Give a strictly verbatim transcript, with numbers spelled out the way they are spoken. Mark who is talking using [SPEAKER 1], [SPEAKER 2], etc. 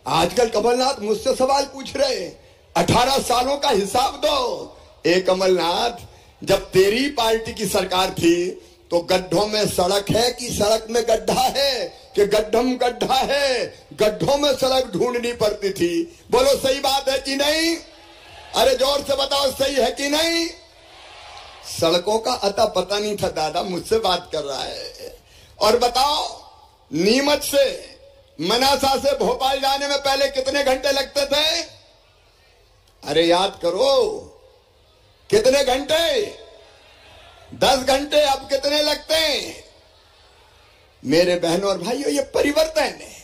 [SPEAKER 1] आजकल कमलनाथ मुझसे सवाल पूछ रहे, अठारह सालों का हिसाब दो। ए कमलनाथ, जब तेरी पार्टी की सरकार थी तो गड्ढों में सड़क है कि सड़क में गड्ढा है, कि गड्ढम गड्ढा है, गड्ढों में सड़क ढूंढनी पड़ती थी। बोलो सही बात है कि नहीं? अरे जोर से बताओ, सही है कि नहीं? सड़कों का अता पता नहीं था दादा, मुझसे बात कर रहा है। और बताओ, नीमच से मनासा से भोपाल जाने में पहले कितने घंटे लगते थे? अरे याद करो, कितने घंटे? दस घंटे। अब कितने लगते हैं? मेरे बहनों और भाइयों, ये परिवर्तन है।